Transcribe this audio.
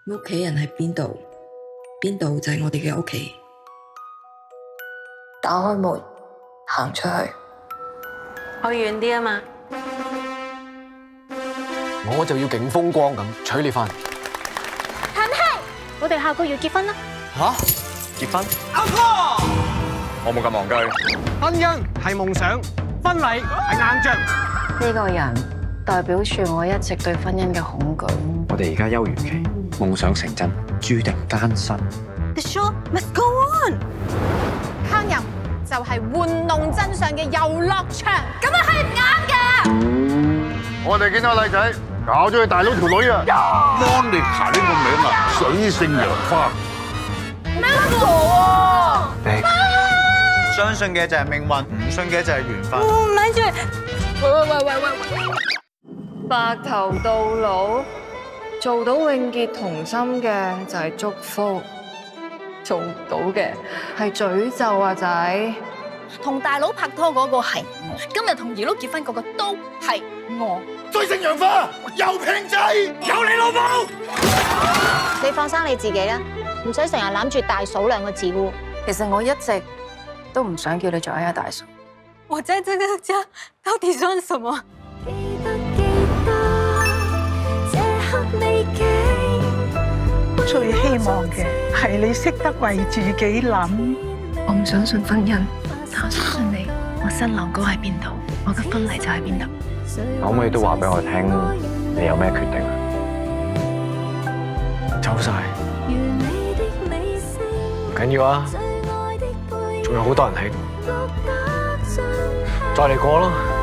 屋企人喺邊度，邊度就係我哋嘅屋企。 打開門，行出去。 去遠啲啊嘛！ 我就要勁風光咁娶你翻嚟。 係咪？我哋下個月結婚啦！ 吓？結婚？ 阿婆，我冇咁戇居。 婚姻係夢想，婚禮係硬仗。 呢個人代表住我一直對婚姻嘅恐懼。 我哋而家休漁期，夢想成真，注定艱辛。 The show must go on。 烹飪就係玩弄真相嘅遊樂場，咁樣係唔啱嘅。 我哋見到個靚仔搞咗佢大佬條女啊！Monica 呢個名啊，水性楊花。 咩傻啊？ 相信嘅就係命運，唔信嘅就係緣分。 咪住！ 喂！白頭到老，做到永結同心嘅就係祝福，做唔到嘅係詛咒啊仔。 同大佬拍拖嗰個係我，今日同二佬結婚嗰個都係我。 水性楊花，又平仔，有你老母！ 你放生你自己啦，唔使成日攬住大嫂兩個字喎。 其實我一直都唔想叫你做一大嫂。 我在這個家到底算什麼？ 最希望嘅係你識得為自己諗。 我唔相信婚姻，但我相信你。我新郎哥喺邊度，我嘅婚禮就喺邊度。 可唔可以都話俾我聽，你有咩決定啊？走晒，唔緊要啊，仲有好多人喺度，再嚟過咯。